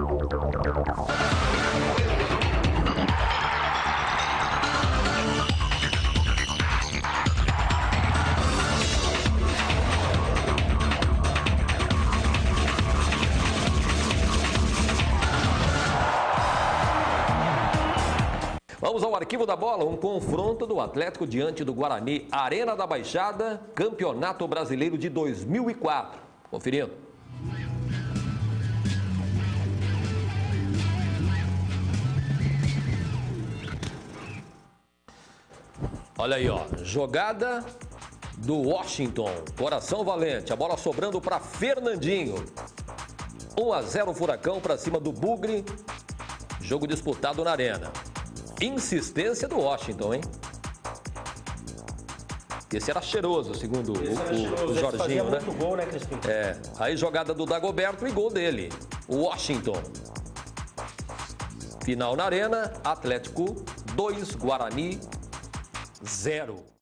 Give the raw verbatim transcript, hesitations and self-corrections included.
Vamos ao arquivo da bola, um confronto do Atlético diante do Guarani, Arena da Baixada, Campeonato Brasileiro de dois mil e quatro. Conferindo. Olha aí, ó, jogada do Washington, coração valente, a bola sobrando para Fernandinho. um a zero Furacão para cima do Bugre, jogo disputado na Arena. Insistência do Washington, hein? Esse era cheiroso, segundo o, o, o Jorginho, né? Muito gol, né, Crispim? É, aí jogada do Dagoberto e gol dele, o Washington. Final na Arena, Atlético dois, Guarani zero.